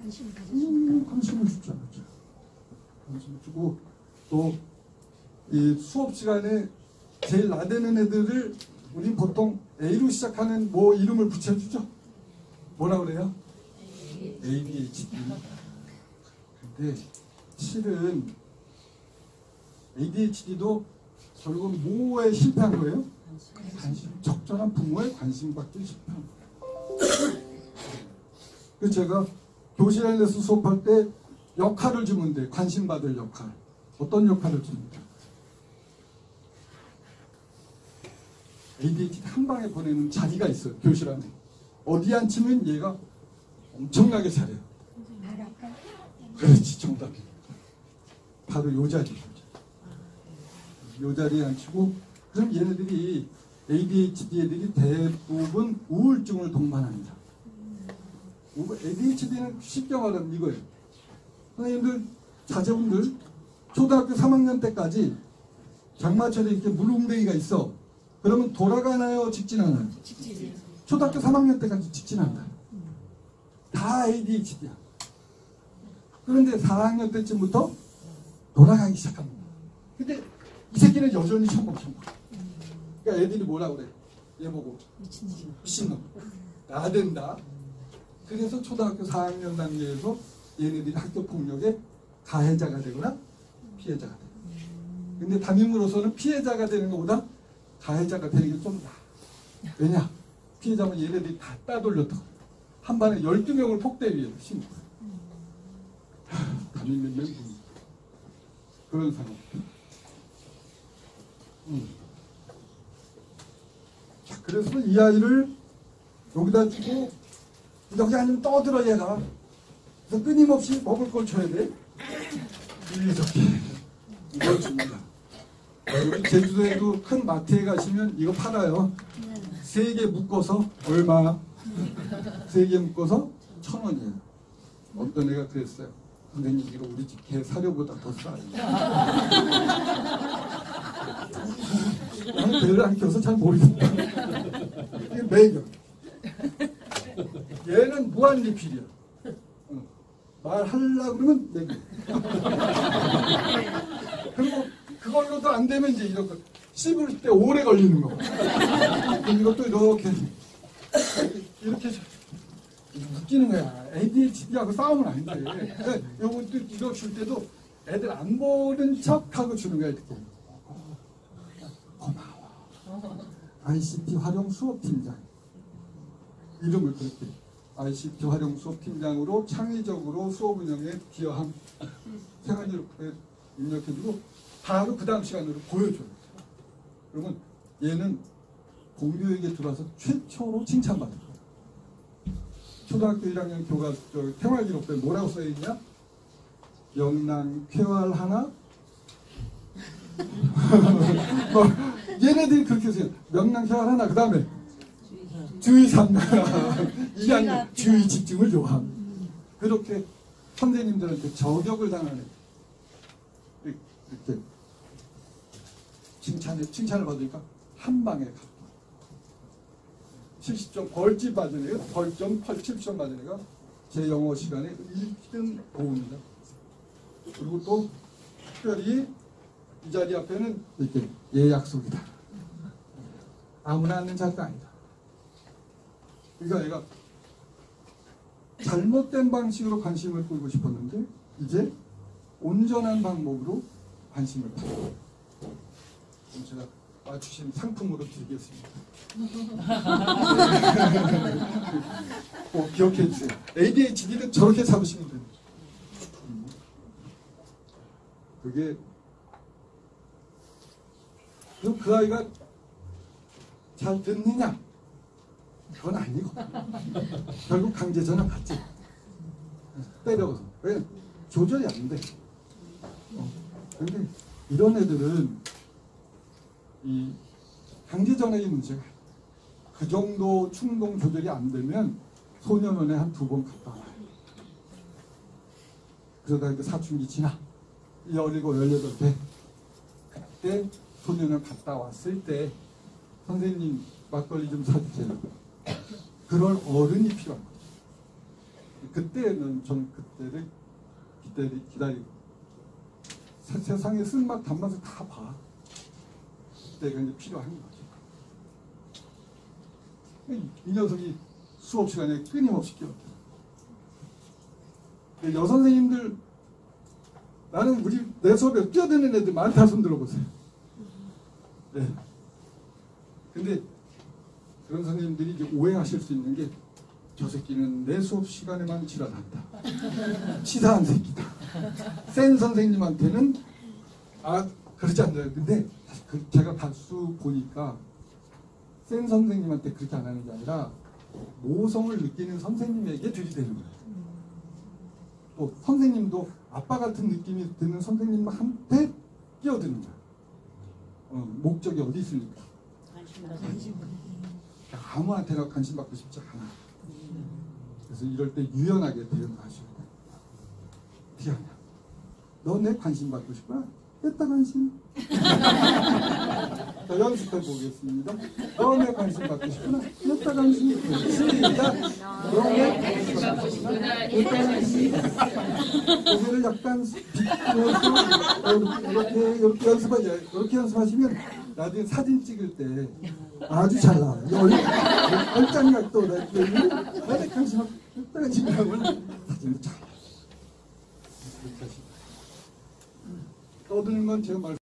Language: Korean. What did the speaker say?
관심을 주잖아요. 관심을 주고 또 이 수업 시간에 제일 나대는 애들을 우린 보통 A로 시작하는 뭐 이름을 붙여주죠. 뭐라 그래요? ADHD. 근데 실은 ADHD도 결국 뭐에 실패한 거예요? 관심. 적절한 부모의 관심 받기 실패한 거예요. 그래서 제가 교실 안에서 수업할 때 역할을 주면 돼. 관심 받을 역할. 어떤 역할을 줍니까? ADHD 한 방에 보내는 자리가 있어요. 교실 안에. 어디 앉히면 얘가 엄청나게 잘해요. 그렇지, 정답이에요. 바로 요 자리. 요 자리에 앉히고, 그럼 얘네들이 ADHD 애들이 대부분 우울증을 동반합니다. ADHD는 쉽게 말하면 이거예요. 선생님들, 자제분들 초등학교 3학년 때까지 장마철에 이렇게 물웅덩이가 있어. 그러면 돌아가나요? 직진하나요? 직진이요. 초등학교 3학년 때까지 직진한다. 다 ADHD야. 그런데 4학년 때쯤부터 돌아가기 시작합니다. 근데 이 새끼는 여전히 첨벙첨벙. 그러니까 애들이 뭐라 그래? 얘 보고 미친놈. 나댄다. 그래서 초등학교 4학년 단계에서 얘네들이 학교 폭력의 가해자가 되거나 피해자가 돼. 근데 담임으로서는 피해자가 되는 것보다 가해자가 되는 게 좀 나아. 왜냐? 피해자면 얘네들이 다 따돌렸다. 한 반에 12명을 폭대위에 심고. 담임은 멘붕. 그런 상황. 자, 그래서 이 아이를 여기다 주고 여기 아니면 떠들어 얘가. 그래서 끊임없이 먹을 걸 줘야 돼. 이렇게 이걸 줍니다. 여기 제주도에도 큰 마트에 가시면 이거 팔아요. 3개 묶어서 얼마? 3개 묶어서 1,000원이에요. 어떤 애가 그랬어요. 선생님 이거 우리 집 개 사료보다 더 싸요. 나는 개를 안 키워서 잘 모르겠다. 이게 매겨. 얘는 무한리필이야. 말하려고 그러면 매겨. 그리고 그걸로도 안 되면 이제 이렇게 씹을 때 오래 걸리는 거. 이것도 이렇게 웃기는 거야. ADHD하고 싸움은 안 돼. 요것도 이거 줄 때도 애들 안 보는 척하고 주는 거야. 이렇게. 고마워. ICT 활용 수업팀장. 이름을 그렇게. ICT 활용 수업팀장으로 창의적으로 수업 운영에 기여함. 생활기록부에 입력해주고 바로 그 다음 시간으로 보여줘요. 그러면 얘는 공교육에 들어와서 최초로 칭찬받을 거예요. 초등학교 1학년 교과 생활기록부에 뭐라고 써있냐? 영랑 쾌활 하나? 뭐, 얘네들이 그렇게 써요. 명랑 쾌활 하나. 그 다음에 주의 삼가 2학년 주의 집중을 요함. 그렇게 선생님들한테 저격을 당하는 이렇게 칭찬을 받으니까 한 방에 갚아. 70점 벌집 받은 애가 벌점 70점 받은 애가 제 영어 시간에 1등 보입니다. 그리고 또 특별히 이 자리 앞에는 이렇게 예약속이다. 아무나 앉는 자리가 아니다. 그러니까 얘가 잘못된 방식으로 관심을 끌고 싶었는데 이제 온전한 방법으로 관심을 받고 그럼 제가 맞추신 상품으로 드리겠습니다. 기억해 주세요. ADHD는 저렇게 잡으시면 됩니다. 그게 그럼 그 아이가 잘 듣느냐? 그건 아니고 결국 강제 전화 받지. 때려서. 왜? 조절이 안 돼. 근데 이런 애들은 이 강제 전화의 문제가 그 정도 충동 조절이 안 되면 소년원에 한 2번 갔다 와요. 그러다 이렇게 사춘기 지나 17, 18대 그때 소년원 갔다 왔을 때 선생님 막걸리 좀 사주세요. 그럴 어른이 필요한 거죠. 그때는 저는 그때를 기다리고 세상의 쓴맛 단맛을 다 봐. 그때가 이제 필요한 거죠. 이 녀석이 수업 시간에 끊임없이 끼었다. 여선생님들, 나는 내 수업에 뛰어드는 애들 많다 손 들어보세요. 네. 근데 그런 선생님들이 이제 오해하실 수 있는 게, 저 새끼는 내 수업 시간에만 지랄한다. 치사한 새끼다. 센 선생님한테는 그러지 않나요? 근데 제가 다수 보니까 센 선생님한테 그렇게 안 하는 게 아니라 모성을 느끼는 선생님에게 들이대는 거예요. 또 선생님도 아빠 같은 느낌이 드는 선생님한테 끼어드는 거예요. 목적이 어디 있습니까? 아무한테나 관심 받고 싶지 않아. 그래서 이럴 때 유연하게 대응하셔야 돼. 티아냐, 너 내 관심 받고 싶어? 뺐다 관심. 자, 연습해 보겠습니다. 너 내 관심 받고 싶구나? 뺐다 관심. 시작. 너 내 관심 받고 싶구나? 뺐다 관심. 고개를 약간 비틀어서 이렇게 연습하세요. 이렇게 연습하시면 나중에 사진 찍을 때 아주 잘 나와요. 얼짱이가 또 내 관심 뺐다 관심 하면 사진이 잘 나와요. 떠드는 건 제가